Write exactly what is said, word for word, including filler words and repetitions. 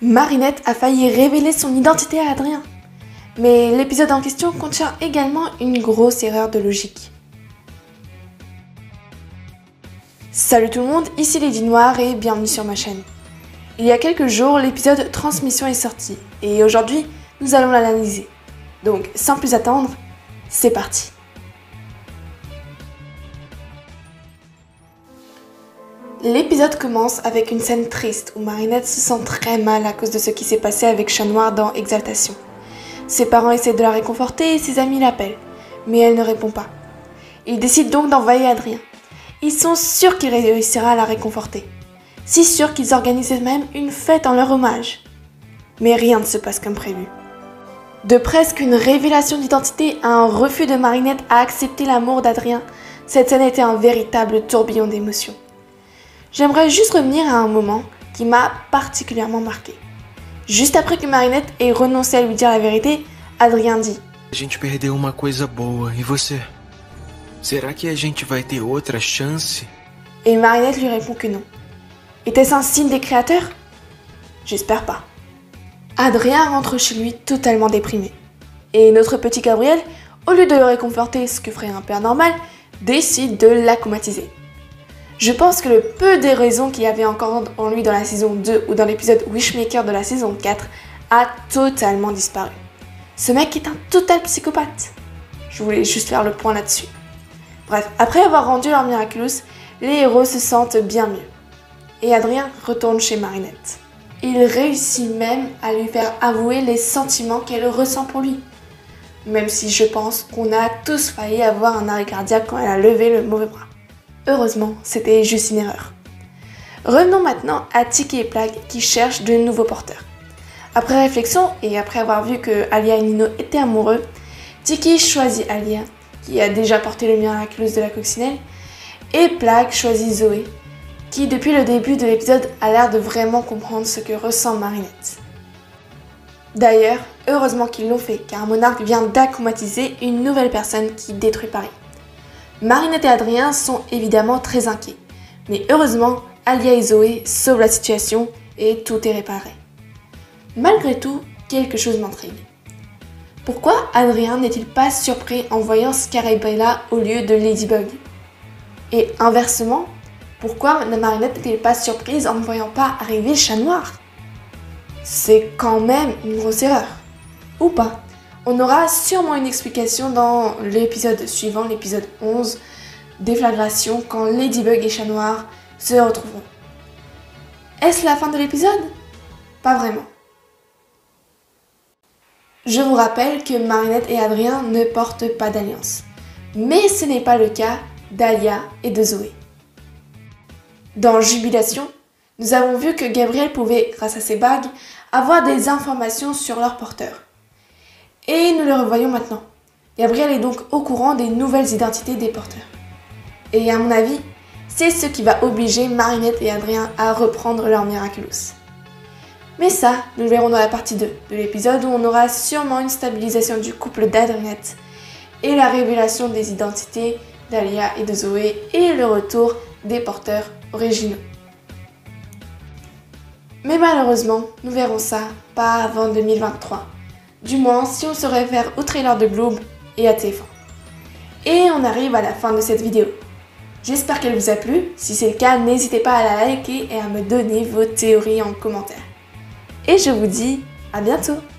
Marinette a failli révéler son identité à Adrien. Mais l'épisode en question contient également une grosse erreur de logique. Salut tout le monde, ici Lady Noire et bienvenue sur ma chaîne. Il y a quelques jours, l'épisode Transmission est sorti et aujourd'hui, nous allons l'analyser. Donc, sans plus attendre, c'est parti. L'épisode commence avec une scène triste où Marinette se sent très mal à cause de ce qui s'est passé avec Chat Noir dans Exaltation. Ses parents essaient de la réconforter et ses amis l'appellent, mais elle ne répond pas. Ils décident donc d'envahir Adrien. Ils sont sûrs qu'il réussira à la réconforter. Si sûrs qu'ils organisent même une fête en leur hommage. Mais rien ne se passe comme prévu. De presque une révélation d'identité à un refus de Marinette à accepter l'amour d'Adrien, cette scène était un véritable tourbillon d'émotions. J'aimerais juste revenir à un moment qui m'a particulièrement marqué. Juste après que Marinette ait renoncé à lui dire la vérité, Adrien dit: A gente perdeu uma coisa boa, e você? Será que a gente vai ter outra chance? Et Marinette lui répond que non. Était-ce un signe des créateurs? J'espère pas. Adrien rentre chez lui totalement déprimé. Et notre petit Gabriel, au lieu de le réconforter, ce que ferait un père normal, décide de l'accomatiser. Je pense que le peu de raisons qu'il y avait encore en lui dans la saison deux ou dans l'épisode Wishmaker de la saison quatre a totalement disparu. Ce mec est un total psychopathe. Je voulais juste faire le point là-dessus. Bref, après avoir rendu leur Miraculous, les héros se sentent bien mieux. Et Adrien retourne chez Marinette. Il réussit même à lui faire avouer les sentiments qu'elle ressent pour lui. Même si je pense qu'on a tous failli avoir un arrêt cardiaque quand elle a levé le mauvais bras. Heureusement, c'était juste une erreur. Revenons maintenant à Tikki et Plagg qui cherchent de nouveaux porteurs. Après réflexion et après avoir vu que Alia et Nino étaient amoureux, Tikki choisit Alia, qui a déjà porté le Miraculous de la coccinelle, et Plagg choisit Zoé, qui depuis le début de l'épisode a l'air de vraiment comprendre ce que ressent Marinette. D'ailleurs, heureusement qu'ils l'ont fait, car Monarque vient d'accomatiser une nouvelle personne qui détruit Paris. Marinette et Adrien sont évidemment très inquiets, mais heureusement, Alia et Zoé sauvent la situation et tout est réparé. Malgré tout, quelque chose m'intrigue. Pourquoi Adrien n'est-il pas surpris en voyant Scarabella au lieu de Ladybug? Et inversement, pourquoi Marinette n'est-elle pas surprise en ne voyant pas arriver Chat Noir? C'est quand même une grosse erreur. Ou pas? On aura sûrement une explication dans l'épisode suivant, l'épisode onze, Déflagration, quand Ladybug et Chat Noir se retrouveront. Est-ce la fin de l'épisode? Pas vraiment. Je vous rappelle que Marinette et Adrien ne portent pas d'alliance. Mais ce n'est pas le cas d'Alia et de Zoé. Dans Jubilation, nous avons vu que Gabriel pouvait, grâce à ses bagues, avoir des informations sur leurs porteurs. Et nous le revoyons maintenant. Gabriel est donc au courant des nouvelles identités des porteurs. Et à mon avis, c'est ce qui va obliger Marinette et Adrien à reprendre leur Miraculous. Mais ça, nous le verrons dans la partie deux de l'épisode où on aura sûrement une stabilisation du couple d'Adriette et la révélation des identités d'Alia et de Zoé et le retour des porteurs originaux. Mais malheureusement, nous verrons ça pas avant deux mille vingt-trois. Du moins, si on se réfère au trailer de Gloob et à T F un. Et on arrive à la fin de cette vidéo. J'espère qu'elle vous a plu. Si c'est le cas, n'hésitez pas à la liker et à me donner vos théories en commentaire. Et je vous dis à bientôt!